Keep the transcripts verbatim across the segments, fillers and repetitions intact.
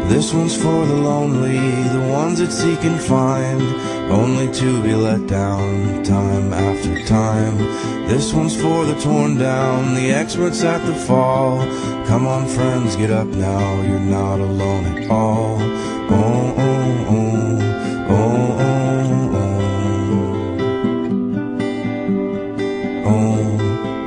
This one's for the lonely, the ones that seek and find, only to be let down time after time. This one's for the torn down, the experts at the fall. Come on friends, get up now, you're not alone at all. Oh, oh, oh, oh, oh, oh, oh.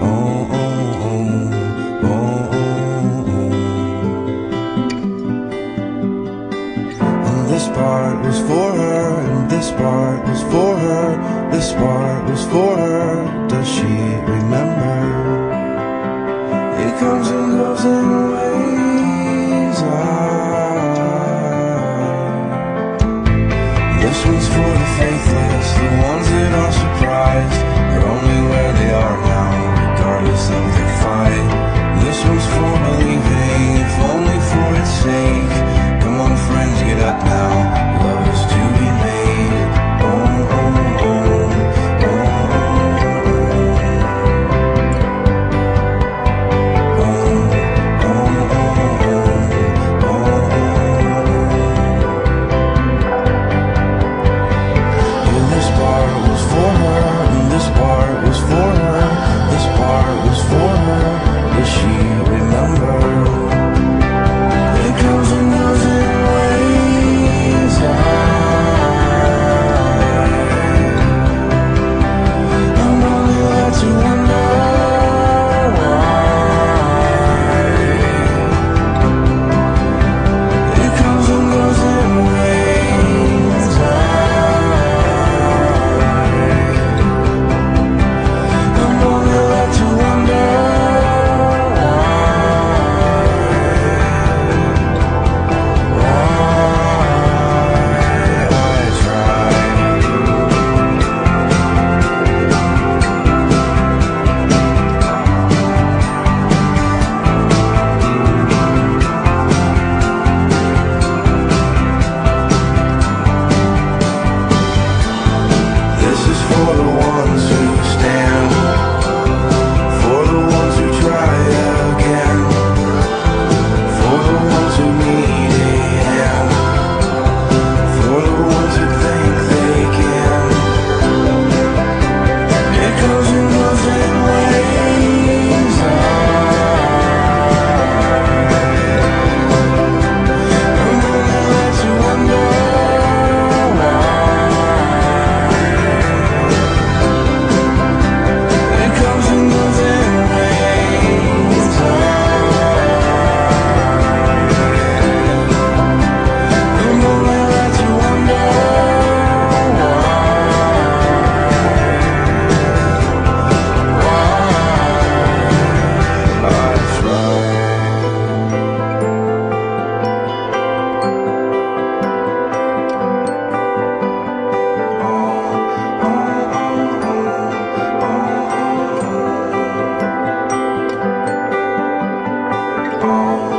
This part was for her, and this part was for her. This part was for her, does she remember? It comes and goes in waves. Ah. This one's for the faithless, the ones that are surprised. They're only where they are now, regardless of their fight. This one's for believing, if only for its sake. Come on friends, get up now, love is to be made. Oh, oh, oh, oh, oh, oh, oh, oh, oh. And this part was for her, and this part was for her. This part was for her, does she remember? It comes and goes in waves. I'm only left to wonder why. It comes and goes in waves. I'm only left to wonder for the ones who stand, for the ones who try again, for the ones who need a hand, for the ones who think they can. It goes and goes in waves. I'm only left to wonder why. Oh.